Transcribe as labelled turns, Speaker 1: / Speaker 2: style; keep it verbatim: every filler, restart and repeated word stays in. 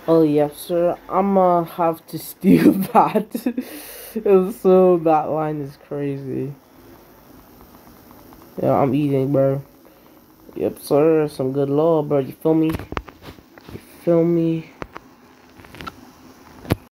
Speaker 1: Oh yes, sir. I'ma have to steal that. So that line is crazy. Yeah, I'm eating, bro. Yep, sir. Some good law, bro. You feel me? You feel me?